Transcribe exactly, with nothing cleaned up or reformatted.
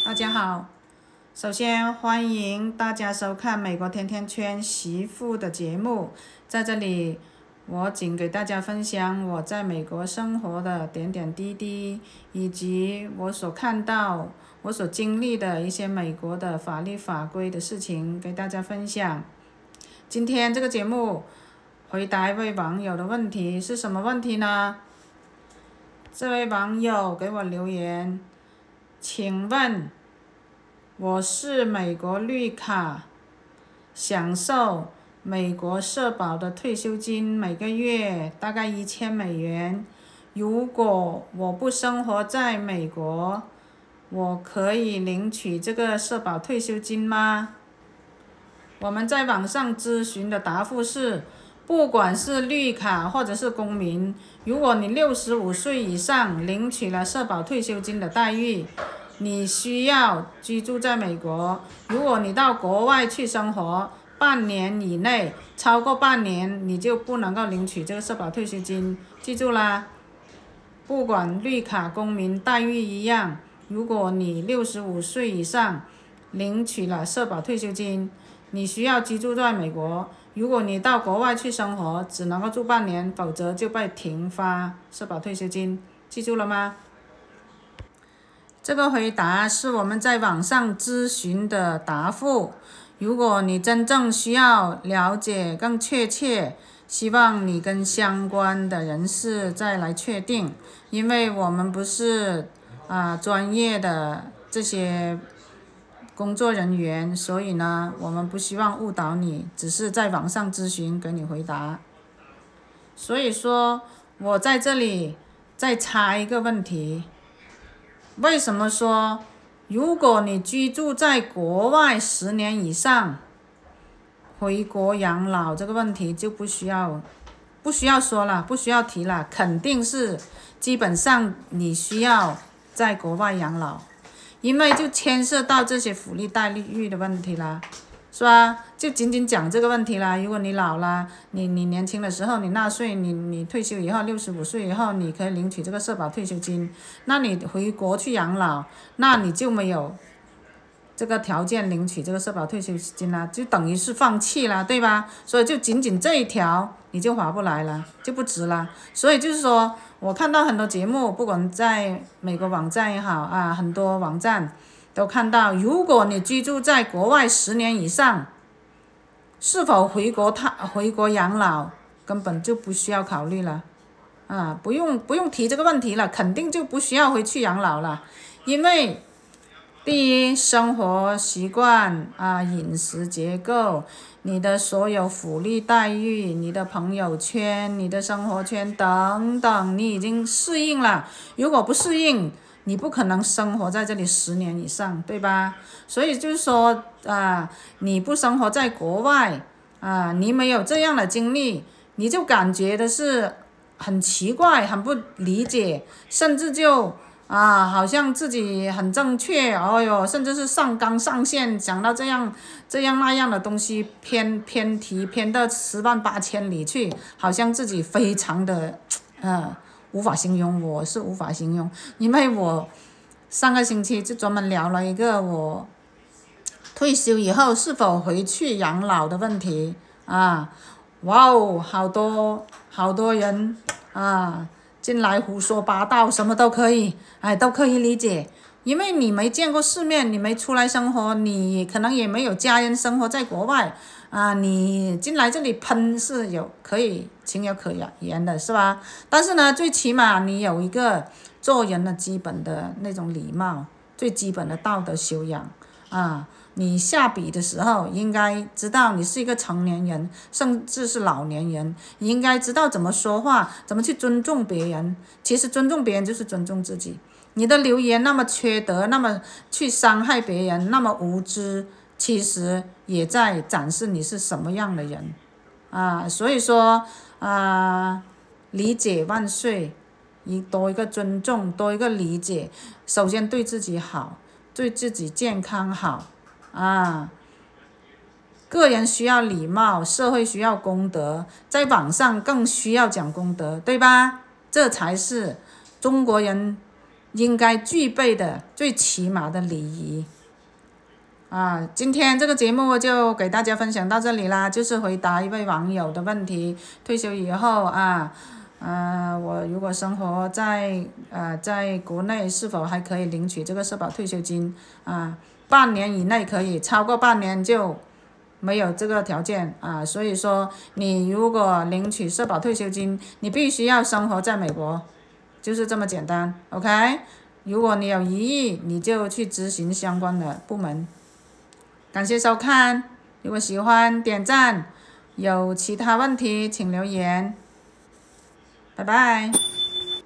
大家好，首先欢迎大家收看美国甜甜圈媳妇的节目。在这里，我仅给大家分享我在美国生活的点点滴滴，以及我所看到、我所经历的一些美国的法律法规的事情，给大家分享。今天这个节目回答一位网友的问题，是什么问题呢？这位网友给我留言，请问我是美国绿卡，享受美国社保的退休金，每个月大概一千美元。如果我不生活在美国，我可以领取这个社保退休金吗？我们在网上咨询的答复是，不管是绿卡或者是公民，如果你六十五岁以上领取了社保退休金的待遇，你需要居住在美国。如果你到国外去生活半年以内，超过半年你就不能够领取这个社保退休金。记住啦，不管绿卡公民待遇一样，如果你六十五岁以上领取了社保退休金，你需要居住在美国。如果你到国外去生活，只能够住半年，否则就被停发社保退休金。记住了吗？这个回答是我们在网上咨询的答复。如果你真正需要了解更确切，希望你跟相关的人士再来确定，因为我们不是啊专业的这些工作人员，所以呢，我们不希望误导你，只是在网上咨询给你回答。所以说，我在这里再插一个问题。为什么说，如果你居住在国外十年以上，回国养老这个问题就不需要不需要说了，不需要提了，肯定是基本上你需要在国外养老，因为就牵涉到这些福利待遇的问题啦，是吧？就仅仅讲这个问题啦。如果你老了，你你年轻的时候你纳税，你你退休以后六十五岁以后你可以领取这个社保退休金，那你回国去养老，那你就没有这个条件领取这个社保退休金啦，就等于是放弃了，对吧？所以就仅仅这一条你就划不来了，就不值了。所以就是说，我看到很多节目，不管在美国网站也好啊，很多网站都看到，如果你居住在国外十年以上，是否回国他回国养老根本就不需要考虑了，啊，不用不用提这个问题了，肯定就不需要回去养老了，因为第一，生活习惯啊，饮食结构，你的所有福利待遇，你的朋友圈，你的生活圈等等，你已经适应了。如果不适应，你不可能生活在这里十年以上，对吧？所以就是说啊，你不生活在国外啊，你没有这样的经历，你就感觉的是很奇怪，很不理解，甚至就啊，好像自己很正确，哦哟，甚至是上纲上线，讲到这样这样那样的东西，偏偏题偏到十万八千里去，好像自己非常的，呃，无法形容，我是无法形容，因为我上个星期就专门聊了一个我退休以后是否回去养老的问题啊，哇哦，好多好多人啊进来胡说八道，什么都可以，哎，都可以理解，因为你没见过世面，你没出来生活，你可能也没有家人生活在国外啊，你进来这里喷是有可以情有可原的，是吧？但是呢，最起码你有一个做人的基本的那种礼貌，最基本的道德修养啊。你下笔的时候应该知道你是一个成年人，甚至是老年人，你应该知道怎么说话，怎么去尊重别人。其实尊重别人就是尊重自己。你的留言那么缺德，那么去伤害别人，那么无知，其实也在展示你是什么样的人啊。所以说啊，理解万岁，一多一个尊重，多一个理解，首先对自己好，对自己健康好啊，个人需要礼貌，社会需要公德，在网上更需要讲公德，对吧？这才是中国人应该具备的最起码的礼仪。啊，今天这个节目就给大家分享到这里啦，就是回答一位网友的问题，退休以后啊，呃，我如果生活在呃在国内，是否还可以领取这个社保退休金啊？半年以内可以，超过半年就没有这个条件啊。所以说，你如果领取社保退休金，你必须要生活在美国，就是这么简单。OK， 如果你有疑义，你就去咨询相关的部门。感谢收看，如果喜欢点赞，有其他问题请留言，拜拜。